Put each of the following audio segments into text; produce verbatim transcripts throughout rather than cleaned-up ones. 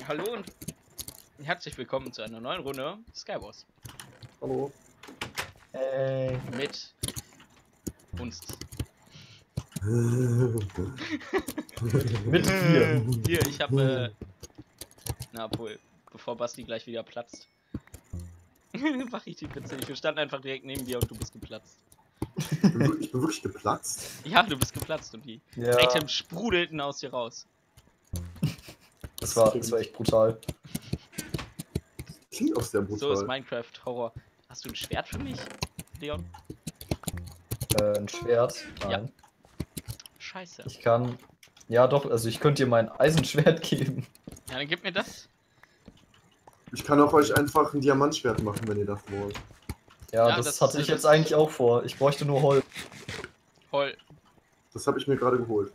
Hallo und herzlich willkommen zu einer neuen Runde Skywars. Hallo. Hey. Mit uns. Mit vier. Hier, ich habe, äh, na obwohl, bevor Basti gleich wieder platzt, mach ich die Pizza nicht. Wir standen einfach direkt neben dir und du bist geplatzt. Ich bin, wirklich, ich bin wirklich geplatzt? Ja, du bist geplatzt und die Ja. Items sprudelten aus dir raus. Das war, das war echt brutal. Klingt auch sehr brutal. So ist Minecraft Horror. Hast du ein Schwert für mich, Leon? Äh, ein Schwert? Nein. Ja. Scheiße. Ich kann... Ja doch, also ich könnte dir mein Eisenschwert geben. Ja, dann gib mir das. Ich kann auch euch einfach ein Diamantschwert machen, wenn ihr das wollt. Ja, Ja, das, das- hatte ich das- jetzt eigentlich auch vor. Ich bräuchte nur Holz. Voll. Das habe ich mir gerade geholt.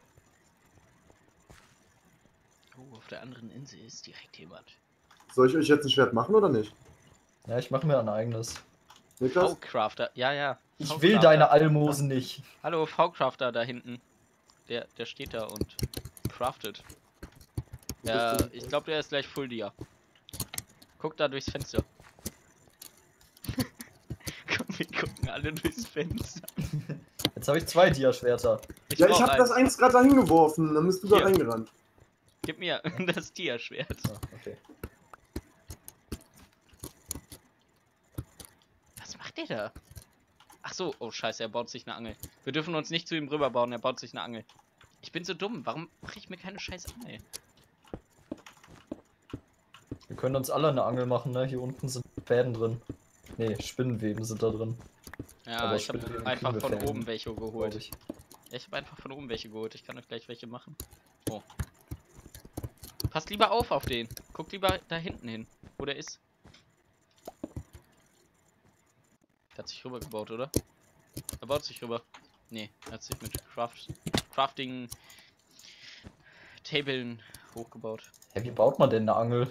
Oh, auf der anderen Insel ist direkt jemand. Soll ich euch jetzt ein Schwert machen oder nicht? Ja, ich mache mir ein eigenes. Niklas? V-Crafter, ja, ja. Ich V-Crafter. will deine Almosen nicht. Hallo, V-Crafter da hinten. Der, der steht da und craftet. Wo Ja, bist du? ich glaube, der ist gleich Full Dia. Guck da durchs Fenster. Komm, wir gucken alle durchs Fenster. Jetzt habe ich zwei Dia-Schwerter. Ich Ja, ich brauch habe eins. das eins gerade dahin geworfen, dann bist du da Hier. reingerannt. Gib mir das Dia-Schwert. Ah, okay. Was macht der da? Ach so, oh scheiße, er baut sich eine Angel. Wir dürfen uns nicht zu ihm rüber bauen, er baut sich eine Angel. Ich bin so dumm, warum mache ich mir keine scheiß Angel? Wir können uns alle eine Angel machen, ne? Hier unten sind Fäden drin. Ne, Spinnenweben sind da drin. Ja, Aber ich habe Spinnenweben einfach kriegen wir von Fäden, oben welche glaub geholt. ich. Ja, ich habe einfach von oben welche geholt. Ich kann euch gleich welche machen. Oh. Passt lieber auf auf den. Guck lieber da hinten hin, wo der ist. Der hat sich rüber gebaut, oder? Er baut sich rüber. Nee, er hat sich mit Craft Crafting Tablen hochgebaut. Hä, wie baut man denn eine Angel?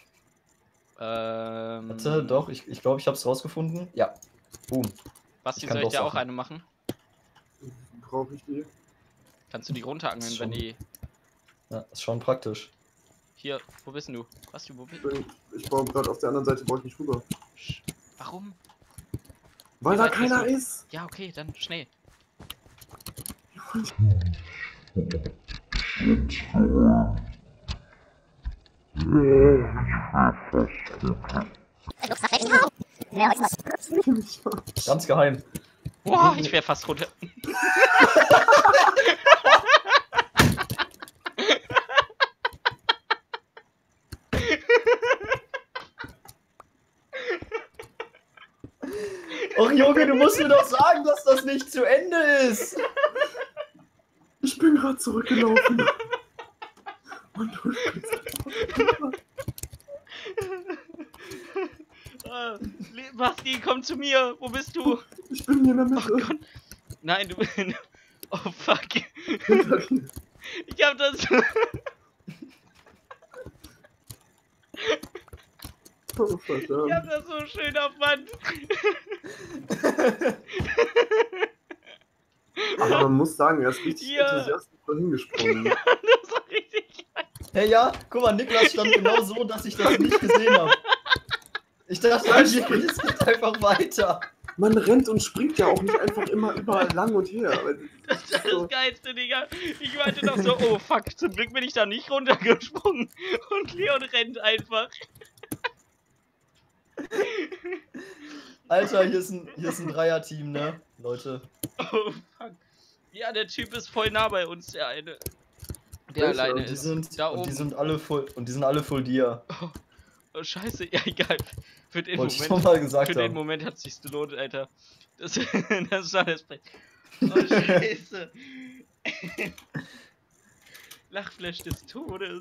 Ähm. Warte, doch, ich glaube, ich, glaub, ich habe es rausgefunden. Ja. Boom. Basti, ich kann soll ich doch dir auch Sachen. eine machen? Brauche ich die? Kannst du die runterangeln, Ist wenn schon- die. Ja, ist schon praktisch. Hier, wo bist denn du? Basti, wo bist Ich, bin, ich baue gerade auf der anderen Seite, baue ich nicht rüber. Sch- Warum? Weil Wie da weit bist keiner du? ist! Ja, okay, dann schnell. Ganz geheim. Boah, ich wäre fast runter. Och Junge, du musst mir doch sagen, dass das nicht zu Ende ist. Ich bin gerade zurückgelaufen. Und du Ah, Le- Basti, komm zu mir. Wo bist du? Ich bin hier in der Oh Mitte. Gott. Nein, du bist. Oh fuck. Hinter dir. Ich hab das. Oh, verdammt. Ich hab das so schön auf Band. Aber man muss sagen, er ist richtig Ja. enthusiastisch da hingesprungen. Das war richtig geil. Hey ja, guck mal, Niklas stand genau so, dass ich das nicht gesehen habe. Ich dachte, Ja, es geht einfach weiter. Man rennt und springt ja auch nicht einfach immer überall lang und her. Das ist das So. Geilste, Digga. Ich meinte noch so, oh fuck, zum Glück bin ich da nicht runtergesprungen. Und Leon rennt einfach. Alter, hier ist ein, hier ist ein Dreier-Team, ne? Leute. Oh fuck. Ja, der Typ ist voll nah bei uns, der eine. Der Welcher? alleine Und die ist. sind, da und oben. die sind alle voll, und die sind alle voll dir. Oh, scheiße, ja egal. Für den Wollte ich Moment. schon mal gesagt Für den haben. Moment hat sich's gelohnt, Alter. Das, das war das Brett. Oh, scheiße. Lachflash des Todes.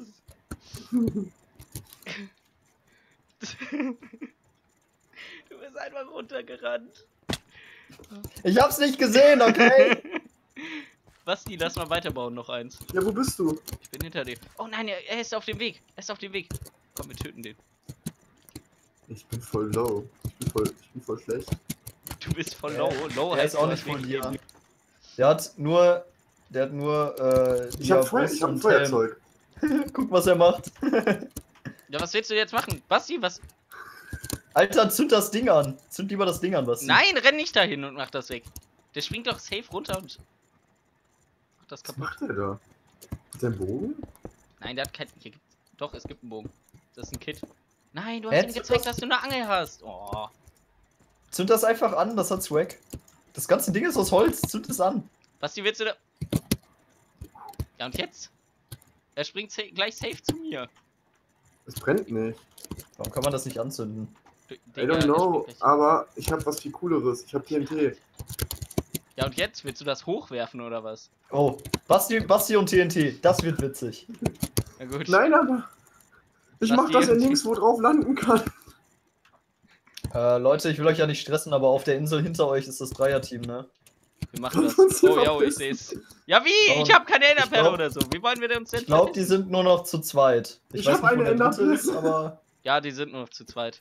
Du bist einfach runtergerannt. Ich hab's nicht gesehen, okay? Basti, lass mal weiterbauen, noch eins. Ja, wo bist du? Ich bin hinter dir. Oh nein, er, er ist auf dem Weg. Er ist auf dem Weg. Komm, wir töten den. Ich bin voll low. Ich bin voll, ich bin voll schlecht. Du bist voll Äh, low. Low der heißt ist auch du nicht hast von wenig dir. Leben. Der hat nur, der hat nur, äh, Ich hab, Feu Diabrust ich hab ein und Feuerzeug. Helm. Guck, was er macht. Ja, was willst du jetzt machen? Basti, was? Alter, zünd das Ding an. Zünd lieber das Ding an, Basti. Nein, renn nicht dahin und mach das weg. Der springt doch safe runter und macht das Was kaputt. macht der da? Hat der einen Bogen? Nein, der hat kein... Hier gibt... Doch, es gibt einen Bogen. Das ist ein Kit. Nein, du hast Jetzt ihm gezeigt, das- dass du eine Angel hast. Oh. Zünd das einfach an, das hat Swag. Das ganze Ding ist aus Holz, zünd es an. Basti, willst du da... Ja, und jetzt? Er springt sa gleich safe zu mir. Es brennt nicht. Warum kann man das nicht anzünden? Du- I Digga, don't er know, springt gleich- aber ich habe was viel Cooleres. Ich habe T N T. Ja, und jetzt? Willst du das hochwerfen oder was? Oh, Basti, Basti und T N T, das wird witzig. Na gut. Nein, aber ich Was mach, die dass er T N T? nirgendwo drauf landen kann. Äh, Leute, ich will euch ja nicht stressen, aber auf der Insel hinter euch ist das Dreierteam, ne? Wir machen das. Uns hier Oh, ja, ich verpissen. sehe es. Ja, wie? Oh, Ich habe keine ich Enderperle glaub- oder so. Wie wollen wir denn uns denn Ich glaube, die verpissen? sind nur noch zu zweit. Ich, Ich weiß hab nicht, wo eine der dritte Enderperle. ist, aber... Ja, die sind nur noch zu zweit.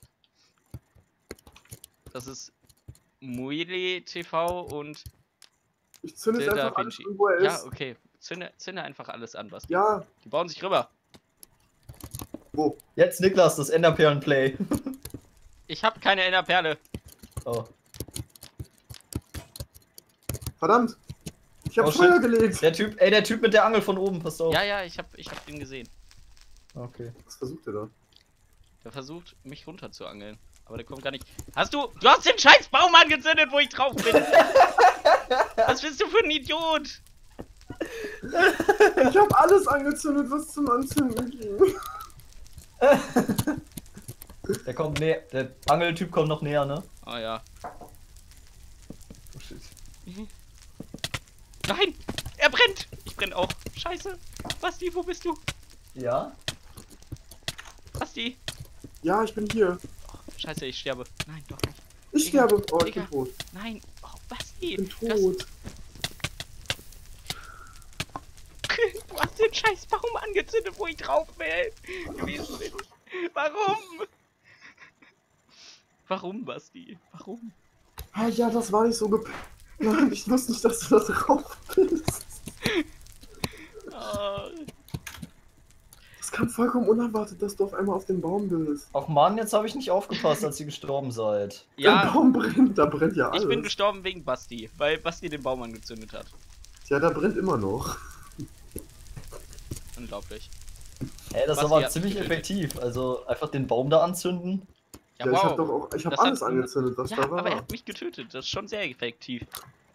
Das ist Muili T V und... Ich zünde es Tilda einfach alles Vinci. an, wo er Ja, ist. okay. Zünde, zünde einfach alles an, was. Ja, Die bauen sich rüber. wo? Jetzt Niklas, das Enderperlen-Play. Ich habe keine Enderperle. Oh. Verdammt. Ich habe Oh, Feuer shit. gelegt. Der Typ, ey, der Typ mit der Angel von oben, passt auf. Ja, ja, ich habe ich hab den gesehen. Okay. Was versucht er da? Der versucht, mich runter zu angeln. Aber der kommt gar nicht. Hast du. Du hast den scheiß Baum angezündet, wo ich drauf bin! Was bist du für ein Idiot? Ich habe alles angezündet, was zum Anzünden ging. Der kommt näher, der Angeltyp kommt noch näher, ne? Oh ja. Oh shit. Nein! Er brennt! Ich brenne auch. Scheiße. Basti, wo bist du? Ja? Basti! Ja, ich bin hier. Scheiße, ich sterbe. Nein, doch nicht. Ich Digga, sterbe. Oh, ich Digga. bin tot. Nein. Oh, Basti! Ich bin Du hast, tot. du hast den scheiß Baum angezündet, wo ich drauf will. gewesen bin. Warum? Warum, Basti? Warum? Ah, ja, das war nicht so geplant. Nein, ich wusste nicht, dass du da drauf bist. Oh. Das kam vollkommen unerwartet, dass du auf einmal auf dem Baum bist. Ach man, jetzt habe ich nicht aufgepasst, als ihr gestorben seid. Der Ja, Baum brennt, da brennt ja alles. ich bin gestorben wegen Basti, weil Basti den Baum angezündet hat. Ja, da brennt immer noch. Unglaublich. Ey, das Basti war hat ziemlich mich getötet. effektiv. Also einfach den Baum da anzünden. Ja, Ja, wow. ich hab doch auch, ich hab Das alles hat- angezündet, was Ja, da war. aber er hat mich getötet. Das ist schon sehr effektiv.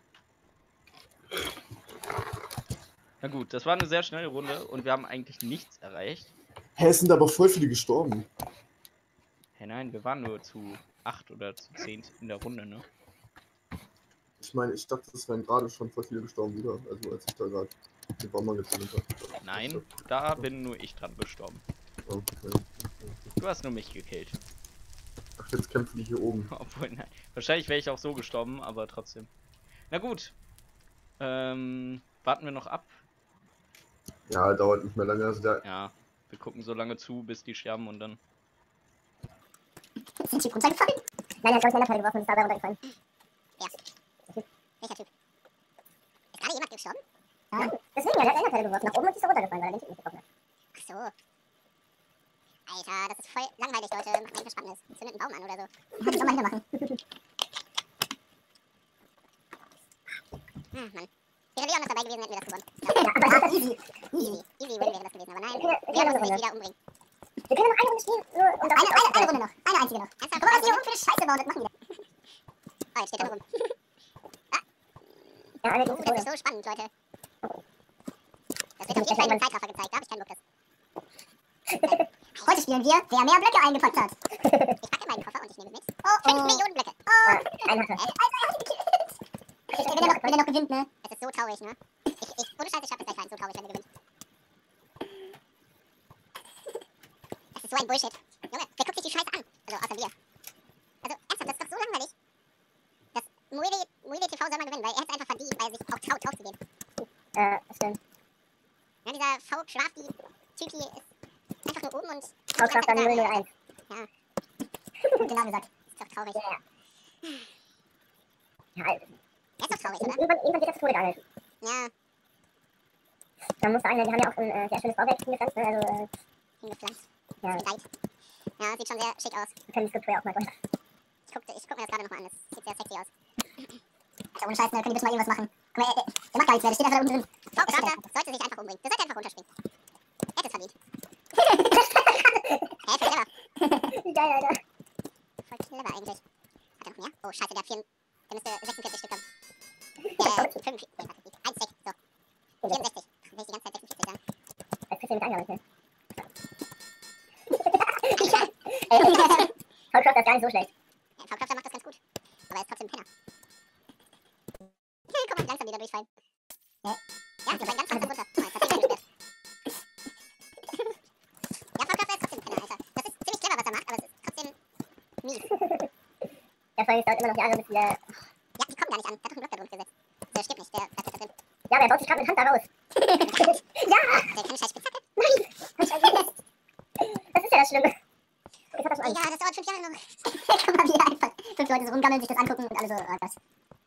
Na gut, das war eine sehr schnelle Runde und wir haben eigentlich nichts erreicht. Hä, es sind aber voll viele gestorben. Hey, nein, wir waren nur zu acht oder zu zehn in der Runde, ne? Ich meine, ich dachte, es wären gerade schon voll viele gestorben wieder. Also als ich da gerade den Baum angezündet habe. Nein, da bin nur ich dran gestorben. Okay. Du hast nur mich gekillt. Ach, jetzt kämpfen die hier oben. Obwohl, nein. Wahrscheinlich wäre ich auch so gestorben, aber trotzdem. Na gut. Ähm, warten wir noch ab. Ja, dauert nicht mehr lange. Also der, Ja, wir gucken so lange zu, bis die sterben und dann. Ist ein Typ runtergefallen? Nein, er hat, glaube ich, eine Enderperle geworfen und ist dabei runtergefallen. Wer? Welcher Typ? Ist gerade jemand gestorben? Ja, deswegen, er hat eine Enderperle geworfen nach oben und ist er runtergefallen, weil er den Typ nicht getroffen hat. Ach so. Alter, das ist voll langweilig, Leute. Macht eigentlich was Spannendes. Zündet einen Baum an oder so. Kann ich auch mal wieder machen. Hm, Mann. Wäre Leon noch dabei gewesen, hätten wir das gewonnen. Ja, aber das ist easy. Easy. Easy win wäre das gewesen, aber nein. Wir können- wir Leon können muss noch mich eine wieder umbringen. Wir können noch eine Runde spielen. Nur, und Eine, eine, eine Runde noch. Eine einzige noch. Ernsthaft? Guck mal, was die hier oben für eine Scheiße bauen, das machen die da. Oh, jetzt steht er noch rum. Ja, alle Oh, die das ist Tode. so spannend, Leute. Das wird auf jeden Fall in einem Zeitraffer gezeigt. Da hab ich keinen Bock drauf. Heute spielen wir, wer mehr Blöcke eingepackt hat. Ich packe meinen Koffer und ich nehme mit. Oh, fünf oh. Millionen Blöcke. Oh, ein hat er. Äh, Also, er hat ihn gekillt. Wenn er noch, wenn er noch gewinnt, ne? Es ist so traurig, ne? Ich, ich, ohne Scheiß, ich hab es gleich rein. So traurig, wenn er gewinnt. Das ist so ein Bullshit. Junge, wer guckt sich die Scheiße an? Also, außer wir. Also, ernsthaft, das ist doch so langweilig. Das Muele, Muele T V soll mal gewinnen, weil er hat es einfach verdient, weil er sich auch traut, drauf zu gehen. Äh, stimmt. Ja, dieser V-Schwafti-Typ hier ist einfach nur oben und... Hauptkraft dann null null eins. Ja, Gut, genau gesagt. ist doch traurig. Ja, ja. Ja, also, Er ist doch traurig, oder? irgendwann, irgendwann wird das zu Tode geangelt. Ja, Man muss sagen, die haben ja auch ein äh, sehr schönes Bauwerk hingepflanzt, ne? Also, äh, hingepflanzt. ja. Gedeiht. Ja, sieht schon sehr schick aus. Wir können die Skript vorher auch mal durch. Ich guck, ich guck mir das gerade nochmal an. Das sieht sehr sexy aus. Alter, ohne Scheiß, ne? Können die bitte mal irgendwas machen? Guck mal, der, der macht gar nichts mehr. Der steht einfach da unten drin. Frau Charakter sollte sich einfach umbringen. Der sollte einfach runterspringen. Er hätte es verdient. Hä, voll clever. Wie geil, Alter. Voll clever eigentlich. Hat er noch mehr? Oh, scheiße, der hat vier, der müsste sechsundvierzig Stück haben. Äh, fünfundvierzig. Nee, warte, eins, sechs, so. vierundsechzig. Will ich die ganze Zeit sechsundvierzig sagen? Das kriegst du mit Angler, Ey, Vollkraft ist gar nicht so schlecht. Ja, V Crafter macht das ganz gut. Aber er ist trotzdem ein Penner. Guck mal, wie langsam die da durchfallen. Ja, ja, die fallen ganz langsam runter. Oh, jetzt hat sich eingesperrt. Ja, V Crafter ist trotzdem ein Penner, Alter. Das ist ziemlich clever, was er macht, aber es ist trotzdem mies. Ja, vor allem, es dauert immer noch Jahre, bis die, äh, Ja, die kommen gar nicht an. Der hat doch einen Block da drunter gesetzt. Der stirbt nicht, der bleibt da drin. ja, aber er baut sich gerade mit Hand da raus. Ja! Der kann eine scheiß Spitzhacke. Das ist ja das Schlimme. Ich hab das schon Ja, an. das dauert fünf Jahre noch. Kann man wieder einfach fünf Leute so rumgammeln, sich das angucken und alle so, oh Gott.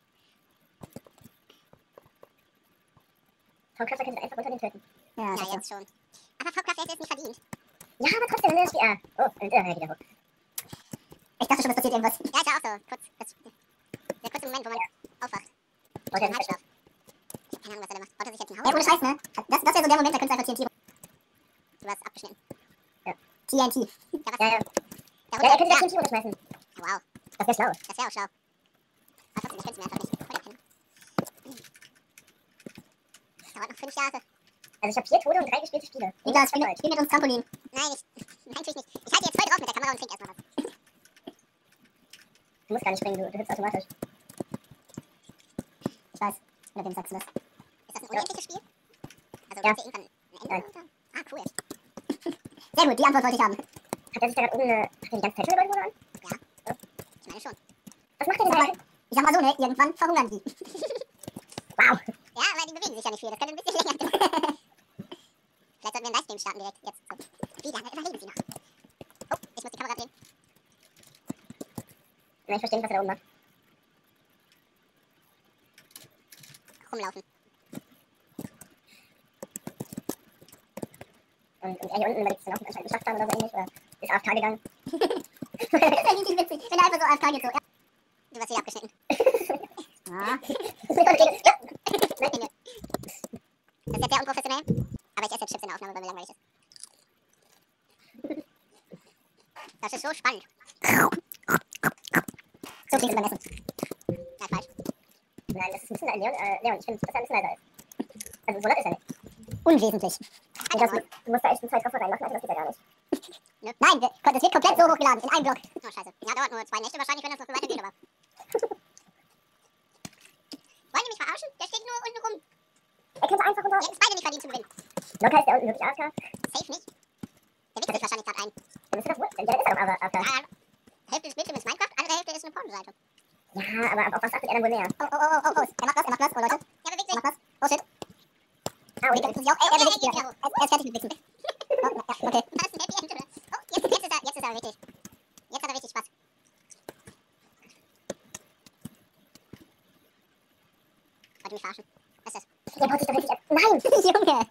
Vollkraft kann sich einfach unter den töten. Ja, ja jetzt schon. Aber V Crafter hätte es nicht verdient. Ja, aber trotzdem, wenn wir das Spiel. Ah, oh, und äh, wieder hoch. Ich dachte schon, es passiert irgendwas. Ja, ich war auch so. Kurz, das, der kurze Moment, wo man aufwacht. Wollte er Im nicht Halbschlaf. Ich hab keine Ahnung, was er da macht. Baut er sich jetzt ein Haus? Ja, ohne Scheiß, ne? Das, das wäre so der Moment, da könntest du einfach T N T. Du hast abgeschnitten. Ja. T N T. Ja, was? Ja, ja. Da Ja, er könnte runter. das Team runterschmeißen. Wow, Das wäre schlau. das wäre auch schlau. Aber trotzdem, ich könnte es mir einfach nicht. Voll der Penner. Das dauert noch fünf Jahre. Also ich habe vier Tode und drei gespielte Spiele. Niklas, spiel, spiel mit uns Trampolin. Nein, ich, nein, natürlich nicht. Ich halte jetzt voll drauf mit der Kamera und trink erstmal was. Du musst gar nicht springen, du, du hüpfst automatisch. Ich weiß. Oder wem sagst du das? Ist das ein unendliches Spiel? Also Ja. gibt es irgendwann ein Ende? Nein. Oder? Ah, cool. Sehr gut, die Antwort wollte ich haben. Hat er sich da gerade oben eine... Hat er die ganze Zeit schon irgendwo an? Ich meine schon. Was macht er denn Ich sag, da? mal, ich sag mal so, ne? Irgendwann verhungern die. Wow. Ja, aber die bewegen sich ja nicht viel. Das könnte ein bisschen länger dauern. Vielleicht sollten wir einen Livestream starten direkt. Jetzt. So. Wie lange überleben sie noch? Oh, ich muss die Kamera drehen. Na, ich verstehe nicht, was er da oben macht. Rumlaufen. Und, und er hier unten überlegt es dann auch anscheinend geschafft haben oder so ähnlich. Oder ist A F K gegangen. Das ist ja richtig witzig. Wenn er einfach so A F K geht, so. Ja. Du wirst wieder abgeschnitten. Ja. Ja. Nein, nee, nee. Das ist jetzt sehr unprofessionell. Aber ich esse jetzt Chips in der Aufnahme, weil mir langweilig ist. Das ist so spannend. So klingst du beim Essen. Ja, falsch. Nein, das ist ein bisschen... Leon, äh, Leon, ich finde, dass er ein bisschen leiser ist. Also so laut ist er nicht. Unwesentlich. Und das, du musst da echt einen zwei Treffer reinmachen, also das geht ja gar nicht. Ne? Nein, wir, das wird komplett so hochgeladen. In einem Block. Oh, scheiße. Ja, dauert nur zwei Nächte wahrscheinlich, wenn das noch so weitergeht, aber. Wollen die mich verarschen? Der steht nur unten rum. Er könnte einfach runter... Wir hätten es beide nicht verdient zu gewinnen. Locker ist der unten wirklich A F K. Safe nicht. Der wichtet sich wahrscheinlich gerade ein. Dann ist das wohl... Ja, ist er doch aber A F K. Ja, Hälfte des Bildschirms ist Minecraft, andere Hälfte ist eine Pornoseite. Ja, aber auf was achtet er dann wohl mehr? Oh, oh, oh, oh, oh. Er macht was, er macht was. Oh, Leute. Er bewegt sich. Er macht was. Oh, shit. Ah, Oh, die und bewegt sich auch. Ey, er bewegt sich wieder. Er er ist fertig mit Wichsen. Oh, ja, okay. Das ist ein Happy End, oder? Oh, jetzt, jetzt, ist er, jetzt ist er richtig. Jetzt hat er richtig Spaß. Wollte mich verarschen. Was ist das? der baut sich doch richtig ab. Nein! Junge!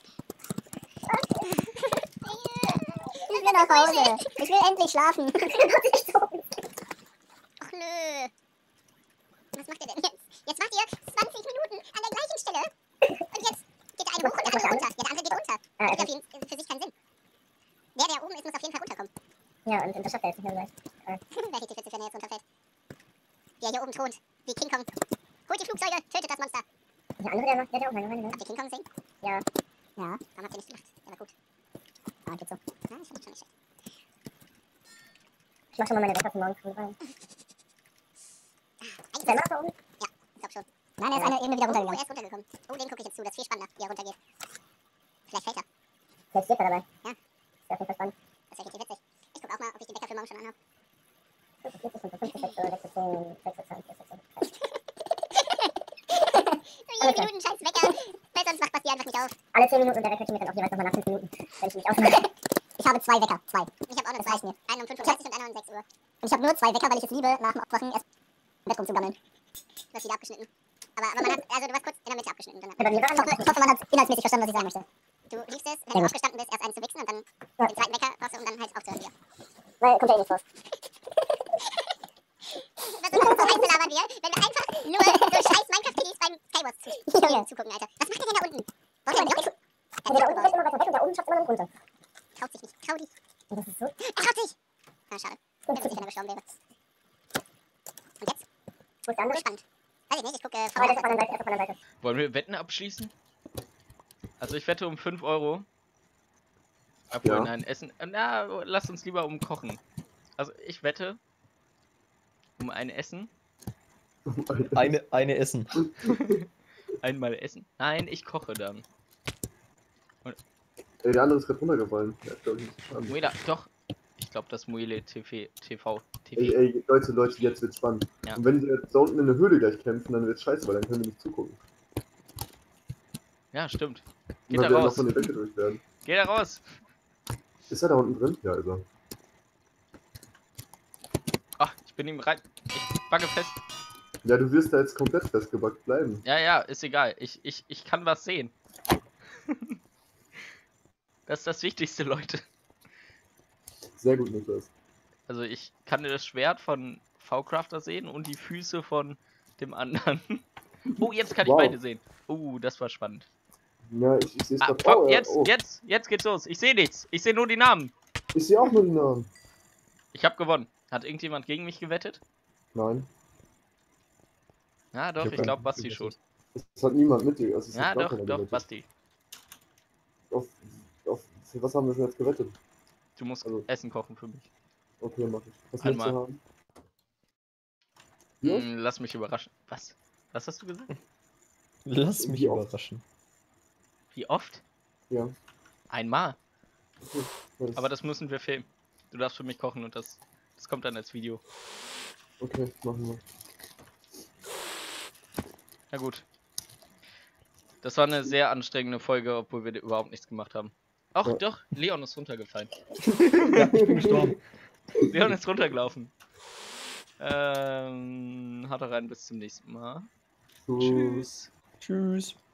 Ich will nach Hause. Ich will endlich schlafen. Der baut sich echt so um. Ach nö. Was macht ihr denn jetzt? Jetzt macht ihr zwanzig Minuten an der gleichen Stelle. Und jetzt geht der eine hoch und der andere runter. Ja, der andere geht unter. Ah, Das okay. gibt für, für sich keinen Sinn. Der, der oben ist, muss auf jeden Fall runterkommen. Ja, und, und das schafft er jetzt nicht mehr so leicht. Wäre richtig witzig, wenn er jetzt runterfällt. Der hier oben thront. Wie King Kong. Holt die Flugzeuge, tötet das Monster. Der andere, der macht... Der hat auch mal rein, ne? Habt ihr King Kong gesehen? Ja. Ja. Warum habt ihr nicht gemacht? Der war gut. Ah, geht so. Ja, ich fand das schon nicht schlecht. Ich mach schon mal meine Wecker für morgen früh rein. Ist der immer noch da oben? Ich glaub schon. Nein, er ist eine Ebene wieder runtergegangen. Oh, er ist runtergekommen. Oh, den gucke ich jetzt zu. Das ist viel spannender, wie er runtergeht. Vielleicht fällt er. Vielleicht steht er dabei. Ja. Ist ja auf jeden Fall spannend. Das wäre richtig witzig. Ich guck auch mal, ob ich den Wecker für morgen schon anhabe. fünfundvierzig, fünfundfünfzig, sechs, sechs, zehn, sechs, zehn, vier, zehn. Für jeden Minuten scheiß Wecker. Weil sonst macht Basti einfach nicht auf. Alle zehn Minuten und der Wecker klingelt dann auch jeweils nochmal nach fünf Minuten, wenn ich mich ausmache. Ich habe zwei Wecker. Zwei. Ich habe auch nur zwei. Einen um fünf Uhr dreißig und einen um sechs Uhr. Und ich habe nur zwei Wecker, weil ich es liebe, nach dem Aufwachen erst im Bett rumzugammeln. Du hast wieder abgeschnitten. Aber, aber man hat, also du warst kurz in der Mitte abgeschnitten. Dann Ja, bei mir war ich, hoffe, ich hoffe, man hat inhaltsmäßig verstanden, was ich sagen möchte. Du liebst es, wenn Ja, du gut. aufgestanden bist, erst einen zu wichsen und dann Ja. den zweiten Wecker brauchst du, um dann halt aufzuhören wieder. Weil kommt ja eh nichts raus. Was ist das so heiß labern wir, wenn wir einfach nur so scheiß Minecraft-Kiddies beim Skywars zu spielen zugucken, Alter. Was macht der denn da unten? Braucht der einen Block? Ja, der da unten fällt immer weiter weg und da oben schafft immer noch runter. Traut sich nicht. Trau dich. Und das ist so. Er traut sich! Ah, schade. Wäre witzig, wenn er gestorben wäre. Und jetzt? Wo ist der andere? Spannend. Weiß ich nicht, ich gucke äh, von Aber der der ist auf der anderen Seite, er ist auf der anderen Seite. Wollen wir Wetten abschließen? Also ich wette um fünf Euro. Obwohl, Ja. nein, Essen. äh, Na, lass uns lieber um Kochen. Also ich wette um ein Essen. Eine, eine Essen. Einmal Essen. Nein, ich koche dann. Ey, der andere ist gerade runtergefallen. Der hat, glaub ich, nicht verstanden. Muela, doch. Ich glaube, das Muele T V. T V. Ey, ey, Leute, Leute, jetzt wird's spannend. Ja. Und wenn die jetzt da unten in der Höhle gleich kämpfen, dann wird's scheiße, weil dann können wir nicht zugucken. Ja, stimmt. Und Geht dann da werden noch raus. von der Decke durch werden. Geh da raus. Ist er da unten drin? Ja, ist er. Ach, ich bin ihm rein. Ich backe fest. Ja, du wirst da jetzt komplett festgebackt bleiben. Ja, ja, ist egal. Ich, ich, ich kann was sehen. Das ist das Wichtigste, Leute. Sehr gut, Niklas. Also ich kann das Schwert von V-Crafter sehen und die Füße von dem anderen. Oh, jetzt kann ich Wow. beide sehen. Oh, das war spannend. Ja, ich, ich sehe es Ah, gerade. fuck, Oh, ja, jetzt, oh. jetzt, jetzt geht's los. Ich sehe nichts. Ich sehe nur die Namen. Ich sehe auch nur den Namen. Ich habe gewonnen. Hat irgendjemand gegen mich gewettet? Nein. Ja, doch, hab ich keinen glaube Basti schon. gewettet. Es hat niemand mit dir. Also es Ja, hat gar doch, keiner doch, gewettet. Basti. Auf, auf, für was haben wir schon jetzt gewettet? Du musst Also- Essen kochen für mich. Okay, mach ich. Was Einmal. willst du haben? Ja? Hm, lass mich überraschen. Was? Was hast du gesagt? Lass mich Wie oft? überraschen. Wie oft? Ja. Einmal. Okay. Ja, das- Aber das müssen wir filmen. Du darfst für mich kochen und das, das kommt dann als Video. Okay, machen wir. Na gut. Das war eine sehr anstrengende Folge, obwohl wir überhaupt nichts gemacht haben. Ach Ja. doch, Leon ist runtergefallen. Ja, ich bin gestorben. Leon ist runtergelaufen. Ähm, haut rein, bis zum nächsten Mal. So. Tschüss. Tschüss.